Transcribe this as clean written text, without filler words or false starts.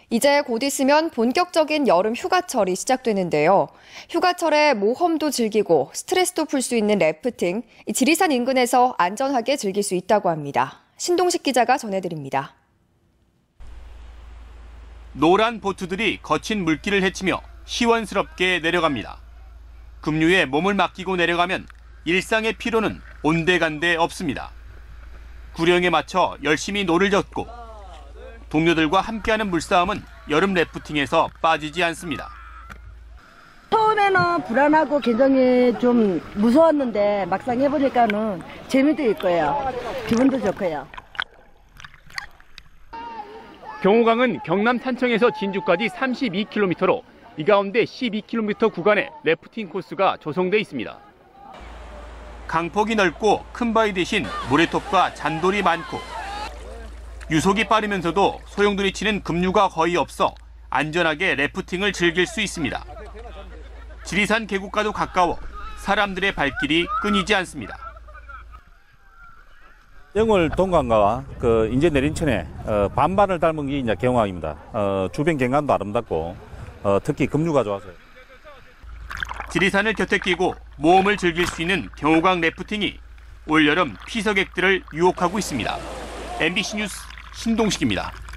이제 곧 있으면 본격적인 여름 휴가철이 시작되는데요. 휴가철에 모험도 즐기고 스트레스도 풀 수 있는 래프팅, 지리산 인근에서 안전하게 즐길 수 있다고 합니다. 신동식 기자가 전해드립니다. 노란 보트들이 거친 물길을 헤치며 시원스럽게 내려갑니다. 급류에 몸을 맡기고 내려가면 일상의 피로는 온데간데 없습니다. 구령에 맞춰 열심히 노를 젓고 동료들과 함께하는 물싸움은 여름 래프팅에서 빠지지 않습니다. 처음에는 불안하고 굉장히 좀 무서웠는데 막상 해보니까는 재미도 있고요. 기분도 좋고요. 경호강은 경남 탄청에서 진주까지 32km로 이 가운데 12km 구간에 래프팅 코스가 조성돼 있습니다. 강폭이 넓고 큰 바위 대신 모래톱과 잔돌이 많고 유속이 빠르면서도 소용돌이 치는 급류가 거의 없어 안전하게 래프팅을 즐길 수 있습니다. 지리산 계곡과도 가까워 사람들의 발길이 끊이지 않습니다. 영월 동강과 인제 내린천에 반반을 닮은 게 이제 경호강입니다. 주변 경관도 아름답고 특히 급류가 좋아서요. 지리산을 곁에 끼고 모험을 즐길 수 있는 경호강 래프팅이 올여름 피서객들을 유혹하고 있습니다. MBC 뉴스 신동식입니다.